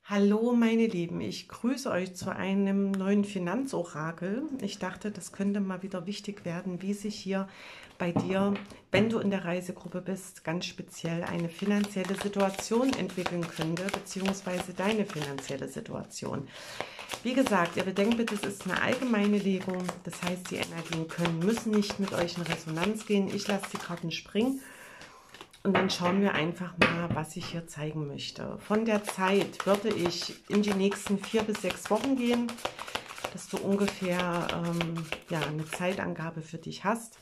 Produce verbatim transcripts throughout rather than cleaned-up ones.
Hallo meine Lieben, ich grüße euch zu einem neuen Finanzorakel. Ich dachte, das könnte mal wieder wichtig werden, wie sich hier bei dir, wenn du in der Reisegruppe bist, ganz speziell eine finanzielle Situation entwickeln könnte, beziehungsweise deine finanzielle Situation. Wie gesagt, ihr bedenkt bitte, es ist eine allgemeine Legung, das heißt, die Energien können, müssen nicht mit euch in Resonanz gehen. Ich lasse die Karten springen. Und dann schauen wir einfach mal, was ich hier zeigen möchte. Von der Zeit würde ich in die nächsten vier bis sechs Wochen gehen, dass du ungefähr ähm, ja, eine Zeitangabe für dich hast.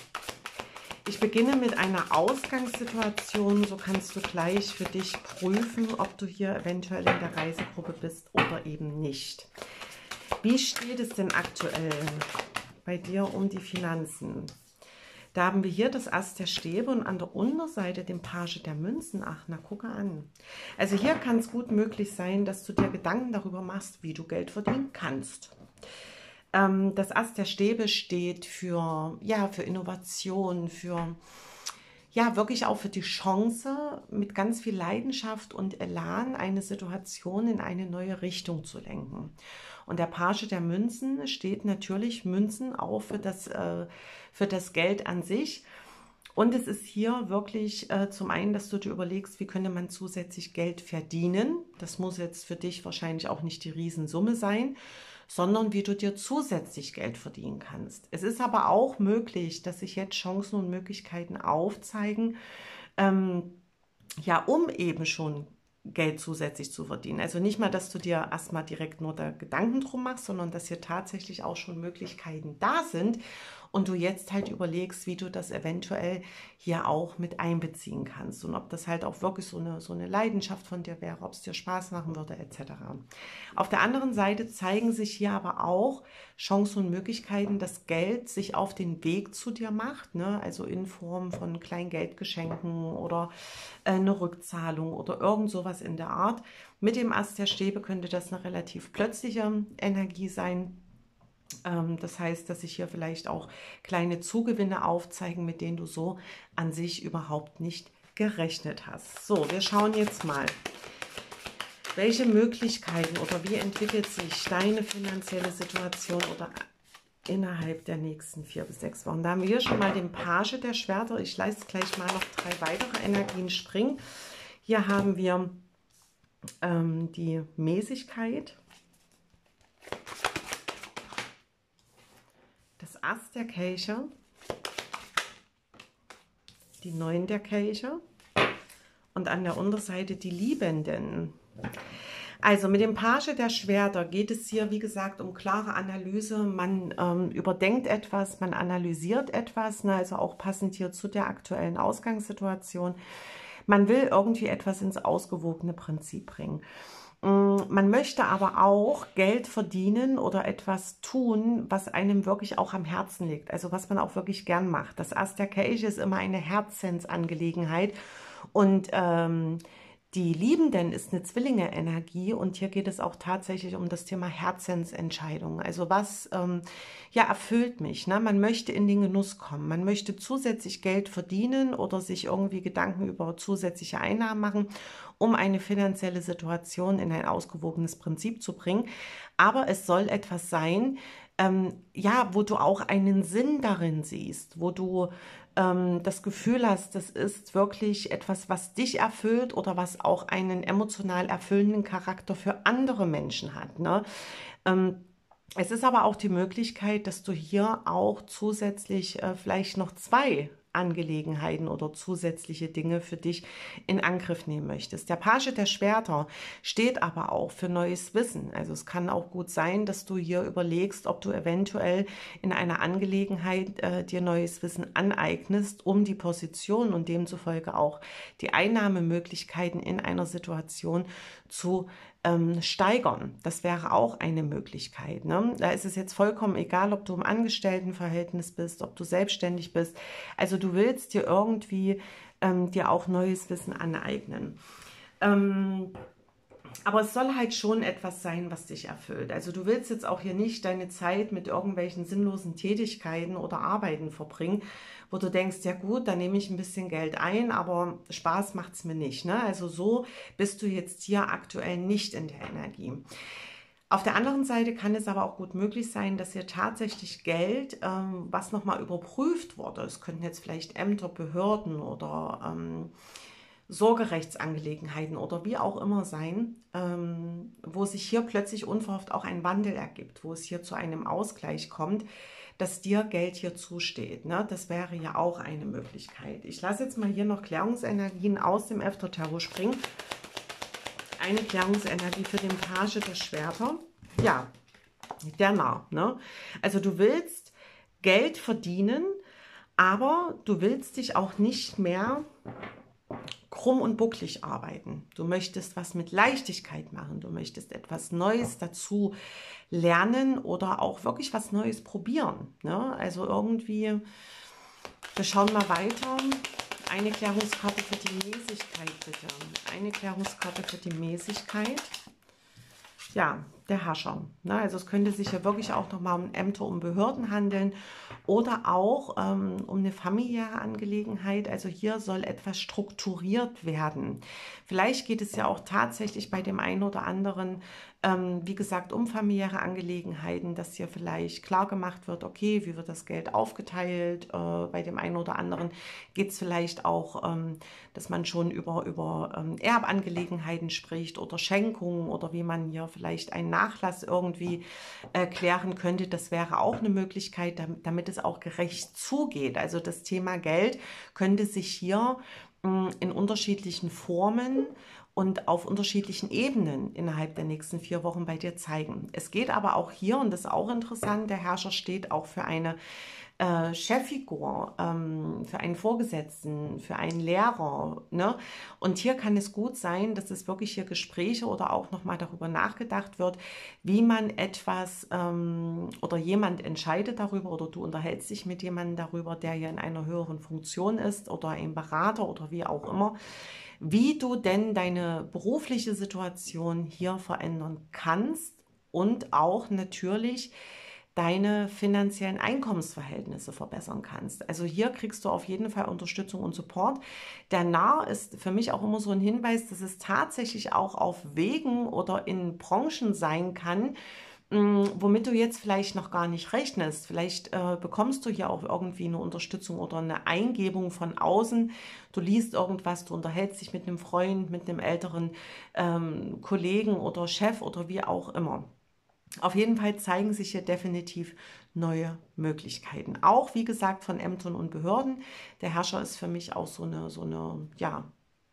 Ich beginne mit einer Ausgangssituation, so kannst du gleich für dich prüfen, ob du hier eventuell in der Reisegruppe bist oder eben nicht. Wie steht es denn aktuell bei dir um die Finanzen? Da haben wir hier das Ass der Stäbe und an der Unterseite den Page der Münzen. Ach, na gucke an. Also hier kann es gut möglich sein, dass du dir Gedanken darüber machst, wie du Geld verdienen kannst. Ähm, das Ass der Stäbe steht für, ja, für Innovation, für, ja, wirklich auch für die Chance, mit ganz viel Leidenschaft und Elan eine Situation in eine neue Richtung zu lenken. Und der Page der Münzen steht natürlich Münzen auch für das, äh, für das Geld an sich. Und es ist hier wirklich äh, zum einen, dass du dir überlegst, wie könnte man zusätzlich Geld verdienen. Das muss jetzt für dich wahrscheinlich auch nicht die Riesensumme sein, sondern wie du dir zusätzlich Geld verdienen kannst. Es ist aber auch möglich, dass sich jetzt Chancen und Möglichkeiten aufzeigen, ähm, ja, um eben schon Geld zusätzlich zu verdienen. Also nicht mal, dass du dir erstmal direkt nur da Gedanken drum machst, sondern dass hier tatsächlich auch schon Möglichkeiten da sind und du jetzt halt überlegst, wie du das eventuell hier auch mit einbeziehen kannst und ob das halt auch wirklich so eine, so eine Leidenschaft von dir wäre, ob es dir Spaß machen würde, et cetera. Auf der anderen Seite zeigen sich hier aber auch Chancen und Möglichkeiten, dass Geld sich auf den Weg zu dir macht, ne? Also in Form von Kleingeldgeschenken oder äh, eine Rückzahlung oder irgend sowas in der Art. Mit dem Ast der Stäbe könnte das eine relativ plötzliche Energie sein. Ähm, das heißt, dass sich hier vielleicht auch kleine Zugewinne aufzeigen, mit denen du so an sich überhaupt nicht gerechnet hast. So, wir schauen jetzt mal, welche Möglichkeiten oder wie entwickelt sich deine finanzielle Situation oder innerhalb der nächsten vier bis sechs Wochen. Da haben wir hier schon mal den Page der Schwerter. Ich lasse gleich mal noch drei weitere Energien springen. Hier haben wir ähm, die Mäßigkeit, das Ass der Kelche, die Neun der Kelche und an der Unterseite die Liebenden. Also mit dem Page der Schwerter geht es hier, wie gesagt, um klare Analyse. Man ähm, überdenkt etwas, man analysiert etwas, ne, also auch passend hier zu der aktuellen Ausgangssituation. Man will irgendwie etwas ins ausgewogene Prinzip bringen. Man möchte aber auch Geld verdienen oder etwas tun, was einem wirklich auch am Herzen liegt, also was man auch wirklich gern macht. Das Ass der Kelche ist immer eine Herzensangelegenheit und ähm, die Liebenden ist eine Zwillinge-Energie und hier geht es auch tatsächlich um das Thema Herzensentscheidungen. Also was ähm, ja, erfüllt mich, ne? Man möchte in den Genuss kommen, man möchte zusätzlich Geld verdienen oder sich irgendwie Gedanken über zusätzliche Einnahmen machen, um eine finanzielle Situation in ein ausgewogenes Prinzip zu bringen. Aber es soll etwas sein, ähm, ja, wo du auch einen Sinn darin siehst, wo du ähm, das Gefühl hast, das ist wirklich etwas, was dich erfüllt oder was auch einen emotional erfüllenden Charakter für andere Menschen hat, ne? Ähm, es ist aber auch die Möglichkeit, dass du hier auch zusätzlich äh, vielleicht noch zwei Angelegenheiten oder zusätzliche Dinge für dich in Angriff nehmen möchtest. Der Page der Schwerter steht aber auch für neues Wissen. Also es kann auch gut sein, dass du hier überlegst, ob du eventuell in einer Angelegenheit äh, dir neues Wissen aneignest, um die Position und demzufolge auch die Einnahmemöglichkeiten in einer Situation zu ähm, steigern. Das wäre auch eine Möglichkeit, ne? Da ist es jetzt vollkommen egal, ob du im Angestelltenverhältnis bist, ob du selbstständig bist. Also du willst dir irgendwie ähm, dir auch neues Wissen aneignen. Ähm, Aber es soll halt schon etwas sein, was dich erfüllt. Also du willst jetzt auch hier nicht deine Zeit mit irgendwelchen sinnlosen Tätigkeiten oder Arbeiten verbringen, wo du denkst, ja gut, da nehme ich ein bisschen Geld ein, aber Spaß macht es mir nicht. Ne? Also so bist du jetzt hier aktuell nicht in der Energie. Auf der anderen Seite kann es aber auch gut möglich sein, dass hier tatsächlich Geld, ähm, was nochmal überprüft wurde, es könnten jetzt vielleicht Ämter, Behörden oder ähm, Sorgerechtsangelegenheiten oder wie auch immer sein, ähm, wo sich hier plötzlich unverhofft auch ein Wandel ergibt, wo es hier zu einem Ausgleich kommt, dass dir Geld hier zusteht. Ne? Das wäre ja auch eine Möglichkeit. Ich lasse jetzt mal hier noch Klärungsenergien aus dem Efter-Tarot springen. Eine Klärungsenergie für den Page der Schwerter. Ja, der Narr. Ne? Also du willst Geld verdienen, aber du willst dich auch nicht mehr krumm und bucklig arbeiten. Du möchtest was mit Leichtigkeit machen. Du möchtest etwas Neues dazu lernen oder auch wirklich was Neues probieren. Ne? Also irgendwie, wir schauen mal weiter. Eine Klärungskarte für die Mäßigkeit, bitte. Eine Klärungskarte für die Mäßigkeit. Ja, der Herrscher. Ne? Also es könnte sich ja wirklich auch nochmal um Ämter, um Behörden handeln oder auch ähm, um eine familiäre Angelegenheit. Also hier soll etwas strukturiert werden. Vielleicht geht es ja auch tatsächlich bei dem einen oder anderen, ähm, wie gesagt, um familiäre Angelegenheiten, dass hier vielleicht klar gemacht wird, okay, wie wird das Geld aufgeteilt. Äh, bei dem einen oder anderen geht es vielleicht auch, ähm, dass man schon über, über ähm, Erbangelegenheiten spricht oder Schenkungen oder wie man hier vielleicht einen Nachlass irgendwie äh, klären könnte. Das wäre auch eine Möglichkeit, damit, damit es auch gerecht zugeht. Also das Thema Geld könnte sich hier mh, in unterschiedlichen Formen und auf unterschiedlichen Ebenen innerhalb der nächsten vier Wochen bei dir zeigen. Es geht aber auch hier, und das ist auch interessant, der Herrscher steht auch für eine äh, Cheffigur, ähm, für einen Vorgesetzten, für einen Lehrer. Ne? Und hier kann es gut sein, dass es wirklich hier Gespräche oder auch nochmal darüber nachgedacht wird, wie man etwas ähm, oder jemand entscheidet darüber oder du unterhältst dich mit jemandem darüber, der hier in einer höheren Funktion ist oder ein Berater oder wie auch immer, wie du denn deine berufliche Situation hier verändern kannst und auch natürlich deine finanziellen Einkommensverhältnisse verbessern kannst. Also hier kriegst du auf jeden Fall Unterstützung und Support. Der Narr ist für mich auch immer so ein Hinweis, dass es tatsächlich auch auf Wegen oder in Branchen sein kann, womit du jetzt vielleicht noch gar nicht rechnest. Vielleicht äh, bekommst du hier auch irgendwie eine Unterstützung oder eine Eingebung von außen. Du liest irgendwas, du unterhältst dich mit einem Freund, mit einem älteren ähm, Kollegen oder Chef oder wie auch immer. Auf jeden Fall zeigen sich hier definitiv neue Möglichkeiten. Auch, wie gesagt, von Ämtern und Behörden. Der Herrscher ist für mich auch so eine, so eine ja,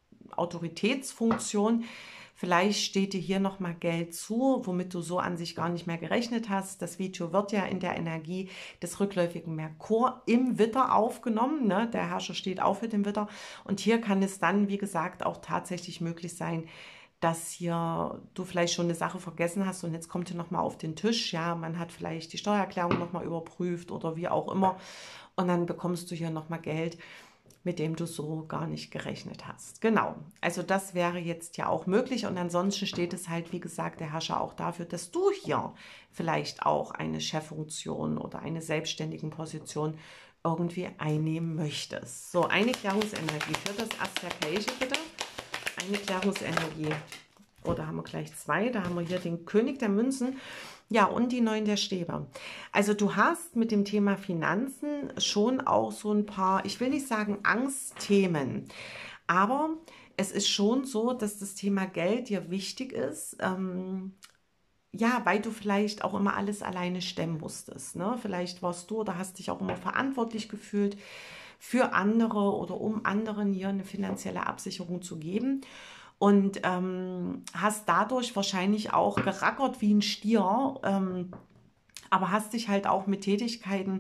Autoritätsfunktion. Vielleicht steht dir hier nochmal Geld zu, womit du so an sich gar nicht mehr gerechnet hast. Das Video wird ja in der Energie des rückläufigen Merkur im Widder aufgenommen. Ne? Der Herrscher steht auch für den Widder. Und hier kann es dann, wie gesagt, auch tatsächlich möglich sein, dass hier du vielleicht schon eine Sache vergessen hast und jetzt kommt hier nochmal auf den Tisch. Ja, man hat vielleicht die Steuererklärung nochmal überprüft oder wie auch immer. Und dann bekommst du hier nochmal Geld, mit dem du so gar nicht gerechnet hast. Genau, also das wäre jetzt ja auch möglich und ansonsten steht es halt, wie gesagt, der Herrscher auch dafür, dass du hier vielleicht auch eine Cheffunktion oder eine selbstständige Position irgendwie einnehmen möchtest. So, eine Klärungsenergie für das Ass der Kelche bitte. Eine Klärungsenergie. Oder haben wir gleich zwei? Da haben wir hier den König der Münzen. Ja, und die Neun der Stäbe. Also du hast mit dem Thema Finanzen schon auch so ein paar, ich will nicht sagen Angstthemen, aber es ist schon so, dass das Thema Geld dir wichtig ist, ähm, ja, weil du vielleicht auch immer alles alleine stemmen musstest. Ne? Vielleicht warst du oder hast dich auch immer verantwortlich gefühlt für andere oder um anderen hier eine finanzielle Absicherung zu geben. Und ähm, hast dadurch wahrscheinlich auch gerackert wie ein Stier, ähm, aber hast dich halt auch mit Tätigkeiten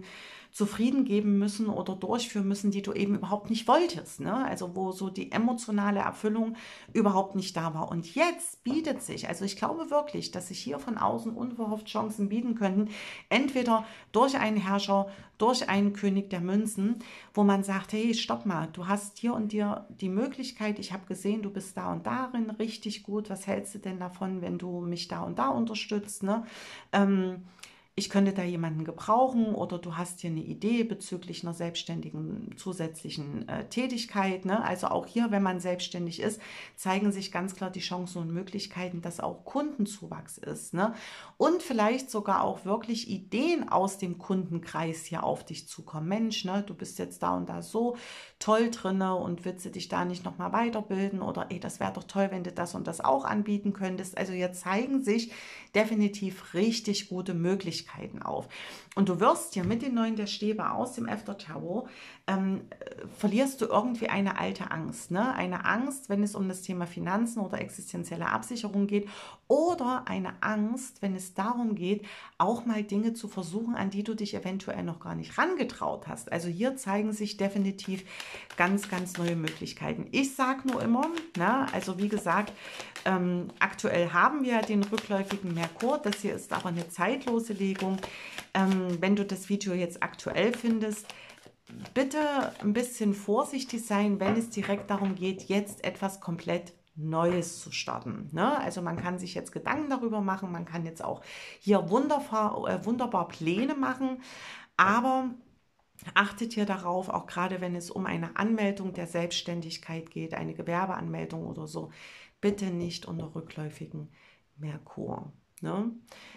zufrieden geben müssen oder durchführen müssen, die du eben überhaupt nicht wolltest, ne? Also wo so die emotionale Erfüllung überhaupt nicht da war. Und jetzt bietet sich, also ich glaube wirklich, dass sich hier von außen unverhofft Chancen bieten könnten, entweder durch einen Herrscher, durch einen König der Münzen, wo man sagt, hey, stopp mal, du hast hier und dir die Möglichkeit, ich habe gesehen, du bist da und darin richtig gut, was hältst du denn davon, wenn du mich da und da unterstützt, ne? Ähm, ich könnte da jemanden gebrauchen oder du hast hier eine Idee bezüglich einer selbstständigen zusätzlichen äh, Tätigkeit, ne? Also auch hier, wenn man selbstständig ist, zeigen sich ganz klar die Chancen und Möglichkeiten, dass auch Kundenzuwachs ist, ne? Und vielleicht sogar auch wirklich Ideen aus dem Kundenkreis hier auf dich zukommen. Mensch, ne, du bist jetzt da und da so toll drinne und willst du dich da nicht nochmal weiterbilden oder ey, das wäre doch toll, wenn du das und das auch anbieten könntest. Also hier zeigen sich definitiv richtig gute Möglichkeiten auf. Und du wirst hier mit den neuen der Stäbe aus dem After-Tarot, ähm, verlierst du irgendwie eine alte Angst. Ne? Eine Angst, wenn es um das Thema Finanzen oder existenzielle Absicherung geht oder eine Angst, wenn es darum geht, auch mal Dinge zu versuchen, an die du dich eventuell noch gar nicht rangetraut hast. Also hier zeigen sich definitiv ganz, ganz neue Möglichkeiten. Ich sage nur immer, na, also wie gesagt, ähm, aktuell haben wir den rückläufigen Merkur. Das hier ist aber eine zeitlose Legung. Ähm, wenn du das Video jetzt aktuell findest, bitte ein bisschen vorsichtig sein, wenn es direkt darum geht, jetzt etwas komplett Neues zu starten. Ne? Also man kann sich jetzt Gedanken darüber machen, man kann jetzt auch hier wunderbar, äh, wunderbar Pläne machen, aber achtet hier darauf, auch gerade wenn es um eine Anmeldung der Selbstständigkeit geht, eine Gewerbeanmeldung oder so, bitte nicht unter rückläufigen Merkur. Ne?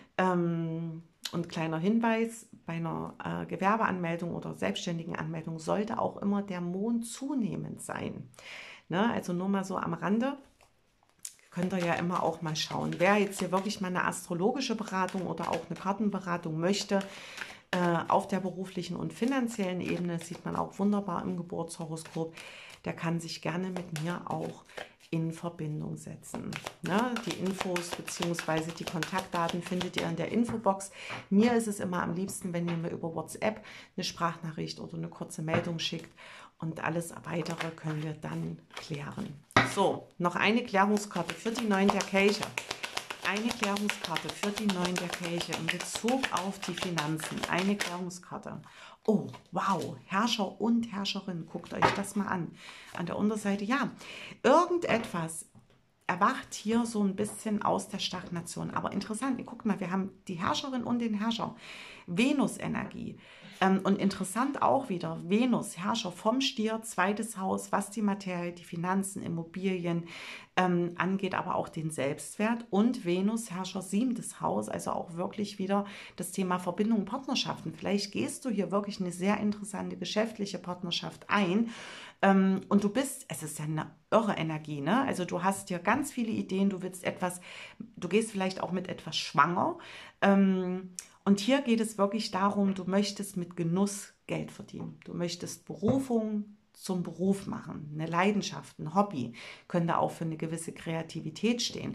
Ähm, und kleiner Hinweis, bei einer äh, Gewerbeanmeldung oder selbstständigen Anmeldung sollte auch immer der Mond zunehmend sein. Ne? Also nur mal so am Rande. Könnt ihr ja immer auch mal schauen. Wer jetzt hier wirklich mal eine astrologische Beratung oder auch eine Kartenberatung möchte, äh, auf der beruflichen und finanziellen Ebene, sieht man auch wunderbar im Geburtshoroskop, der kann sich gerne mit mir auch in Verbindung setzen. Ne? Die Infos bzw. die Kontaktdaten findet ihr in der Infobox. Mir ist es immer am liebsten, wenn ihr mir über WhatsApp eine Sprachnachricht oder eine kurze Meldung schickt und alles Weitere können wir dann klären. So, noch eine Klärungskarte für die Neun der Kelche. Eine Klärungskarte für die Neun der Kelche in Bezug auf die Finanzen. Eine Klärungskarte. Oh, wow, Herrscher und Herrscherin, guckt euch das mal an. An der Unterseite, ja, irgendetwas erwacht hier so ein bisschen aus der Stagnation. Aber interessant, ihr guckt mal, wir haben die Herrscherin und den Herrscher. Venus-Energie. Ähm, und interessant auch wieder, Venus, Herrscher vom Stier, zweites Haus, was die Materie, die Finanzen, Immobilien ähm, angeht, aber auch den Selbstwert. Und Venus, Herrscher, siebtes Haus, also auch wirklich wieder das Thema Verbindung, Partnerschaften. Vielleicht gehst du hier wirklich eine sehr interessante geschäftliche Partnerschaft ein. Ähm, und du bist, es ist ja eine irre Energie, ne? Also du hast hier ganz viele Ideen, du willst etwas, du gehst vielleicht auch mit etwas schwanger. Ähm, Und hier geht es wirklich darum, du möchtest mit Genuss Geld verdienen. Du möchtest Berufung zum Beruf machen, eine Leidenschaft, ein Hobby, könnte auch für eine gewisse Kreativität stehen.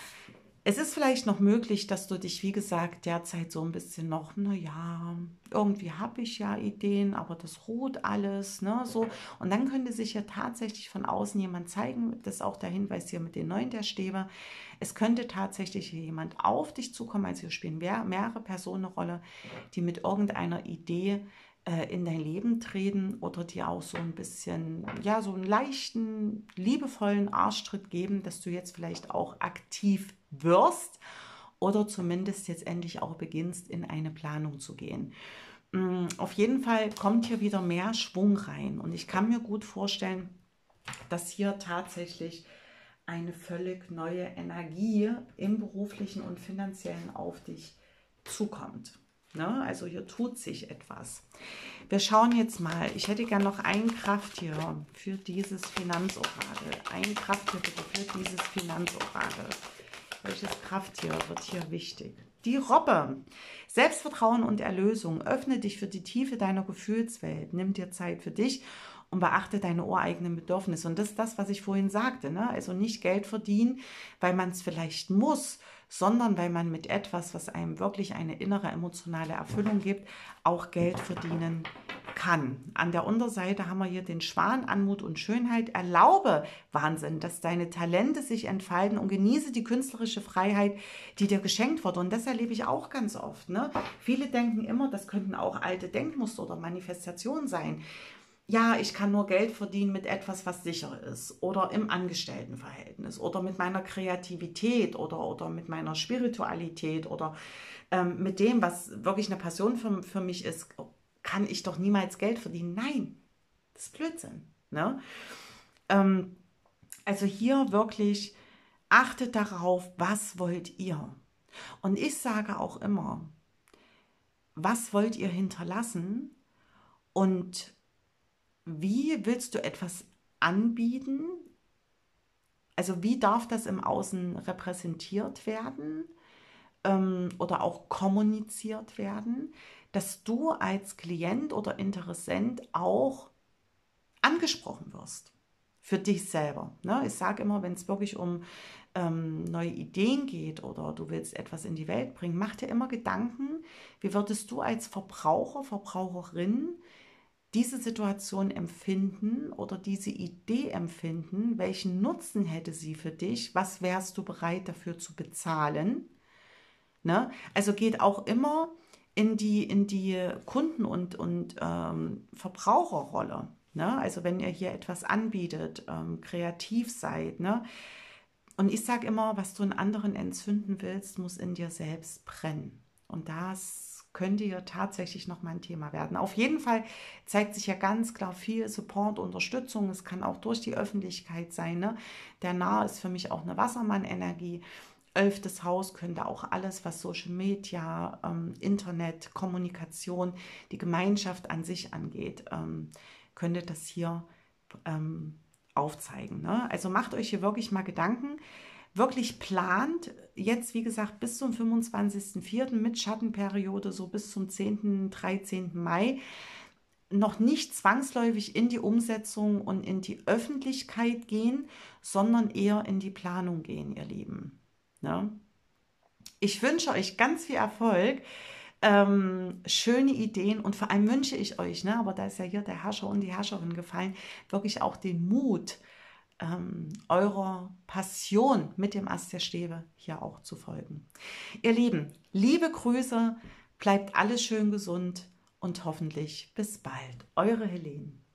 Es ist vielleicht noch möglich, dass du dich, wie gesagt, derzeit so ein bisschen noch, naja, irgendwie habe ich ja Ideen, aber das ruht alles, ne, so. Und dann könnte sich ja tatsächlich von außen jemand zeigen, das ist auch der Hinweis hier mit den Neun der Stäbe, es könnte tatsächlich jemand auf dich zukommen, also hier spielen mehrere Personen eine Rolle, die mit irgendeiner Idee äh, in dein Leben treten oder dir auch so ein bisschen, ja, so einen leichten, liebevollen Arschtritt geben, dass du jetzt vielleicht auch aktiv wirst oder zumindest jetzt endlich auch beginnst, in eine Planung zu gehen. Auf jeden Fall kommt hier wieder mehr Schwung rein und ich kann mir gut vorstellen, dass hier tatsächlich eine völlig neue Energie im beruflichen und finanziellen auf dich zukommt. Ne? Also hier tut sich etwas. Wir schauen jetzt mal. Ich hätte gerne noch ein Krafttier für dieses Finanzorakel. Ein Krafttier bitte für dieses Finanzorakel. Welches Krafttier wird hier wichtig? Die Robbe. Selbstvertrauen und Erlösung. Öffne dich für die Tiefe deiner Gefühlswelt. Nimm dir Zeit für dich und beachte deine ureigenen Bedürfnisse. Und das ist das, was ich vorhin sagte, ne? Also nicht Geld verdienen, weil man es vielleicht muss, sondern weil man mit etwas, was einem wirklich eine innere emotionale Erfüllung gibt, auch Geld verdienen kann. An der Unterseite haben wir hier den Schwan, Anmut und Schönheit. Erlaube, Wahnsinn, dass deine Talente sich entfalten und genieße die künstlerische Freiheit, die dir geschenkt wird. Und das erlebe ich auch ganz oft. Ne? Viele denken immer, das könnten auch alte Denkmuster oder Manifestationen sein. Ja, ich kann nur Geld verdienen mit etwas, was sicher ist oder im Angestelltenverhältnis oder mit meiner Kreativität oder, oder mit meiner Spiritualität oder ähm, mit dem, was wirklich eine Passion für, für mich ist, kann ich doch niemals Geld verdienen. Nein, das ist Blödsinn. Ne? Ähm, also hier wirklich achtet darauf, was wollt ihr? Und ich sage auch immer, was wollt ihr hinterlassen und wie willst du etwas anbieten? Also wie darf das im Außen repräsentiert werden ähm, oder auch kommuniziert werden, dass du als Klient oder Interessent auch angesprochen wirst für dich selber. Ne? Ich sage immer, wenn es wirklich um ähm, neue Ideen geht oder du willst etwas in die Welt bringen, mach dir immer Gedanken, wie würdest du als Verbraucher, Verbraucherin diese Situation empfinden oder diese Idee empfinden, welchen Nutzen hätte sie für dich, was wärst du bereit dafür zu bezahlen? Ne? Also geht auch immer in die, in die Kunden- und, und ähm, Verbraucherrolle. Ne? Also wenn ihr hier etwas anbietet, ähm, kreativ seid. Ne? Und ich sage immer, was du in anderen entzünden willst, muss in dir selbst brennen. Und das könnte ja tatsächlich nochmal ein Thema werden. Auf jeden Fall zeigt sich ja ganz klar viel Support, Unterstützung. Es kann auch durch die Öffentlichkeit sein. Ne? Der Nah ist für mich auch eine Wassermann-Energie. Elftes Haus könnte auch alles, was Social Media, ähm, Internet, Kommunikation, die Gemeinschaft an sich angeht, ähm, könnte das hier ähm, aufzeigen. Ne? Also macht euch hier wirklich mal Gedanken, wirklich plant, jetzt wie gesagt bis zum fünfundzwanzigsten vierten mit Schattenperiode, so bis zum zehnten, dreizehnten Mai, noch nicht zwangsläufig in die Umsetzung und in die Öffentlichkeit gehen, sondern eher in die Planung gehen, ihr Lieben. Ne? Ich wünsche euch ganz viel Erfolg, ähm, schöne Ideen und vor allem wünsche ich euch, ne, aber da ist ja hier der Herrscher und die Herrscherin gefallen, wirklich auch den Mut, ähm, eurer Passion mit dem Ast der Stäbe hier auch zu folgen. Ihr Lieben, liebe Grüße, bleibt alles schön gesund und hoffentlich bis bald. Eure Helene.